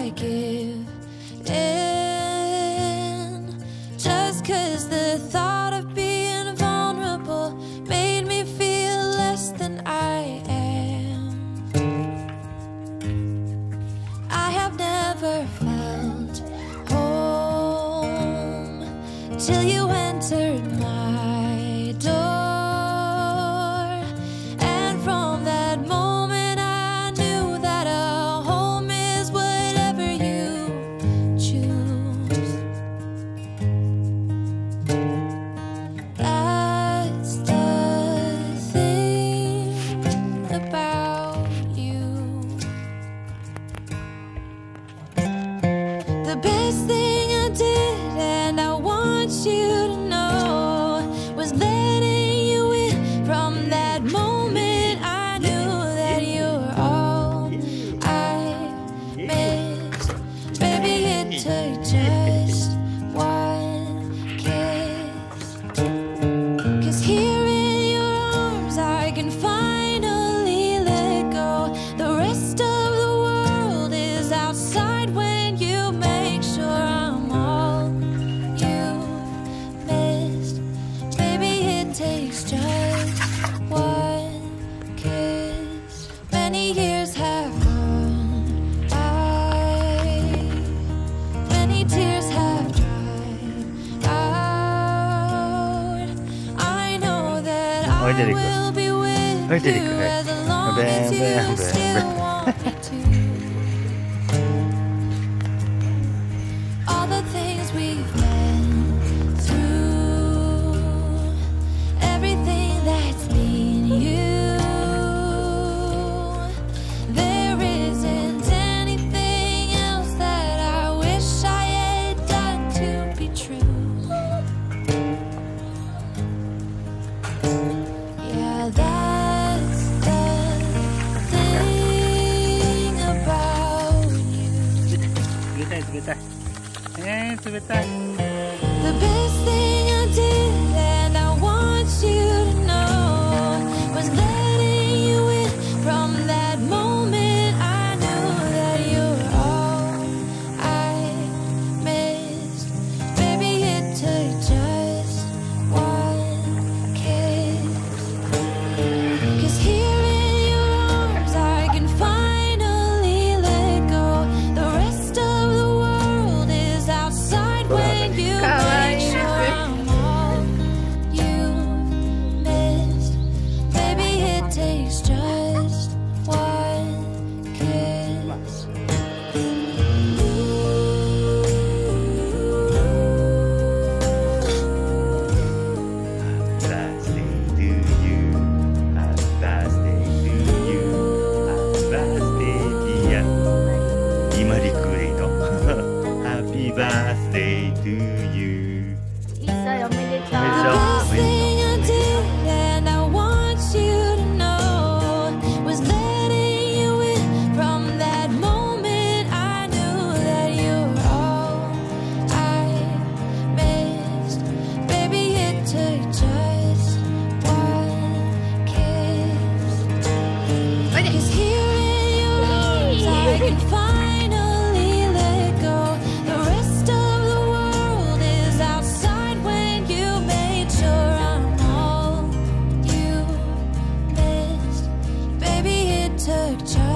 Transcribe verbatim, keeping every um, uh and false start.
I give in, just 'cause the thought of being vulnerable made me feel less than I am. I have never felt home till you entered my door, and from that moment I knew that a home is whatever you choose. That's the thing about you. The best thing I did, and I want you to know, was letting you in. From that moment I knew that you were all I missed. Baby, it took just one kiss. 'Cause here in your arms I can finally let go. The rest of the world is outside when you make sure I'm all you missed. Baby, it takes just one kiss. Many years have gone by, many tears have dried out. I know that I Liku. will be with Liku, you Liku. as long as Bam, bam, you bam, still bam. want me to. All the things we've been through, everything that's been you, there isn't anything else that I wish I had done to be true. Yeah, that's the thing about you. 冷たい冷たい。えー、冷たい。 The best thing I did, and I want you to know, was letting you in. From that moment I knew that you were all I missed. Baby, it took just one kiss. 'Cause here in your arms I can finally let go. The rest of the world is outside when you make sure I'm all you missed. Baby, it takes just one kiss. Birthday to you. Happy birthday to you. Happy birthday, dear. 今リクエイト。Happy birthday to you. いっさいおめでとう。 おめでとう。 Best thing I did, and I want you to know, was letting you in. From that moment I knew that you were all I missed. Baby, it took just one kiss. 'Cause here in your arms I can finally let go. The rest of the world is outside when you made sure I'm all you missed. Baby, it took just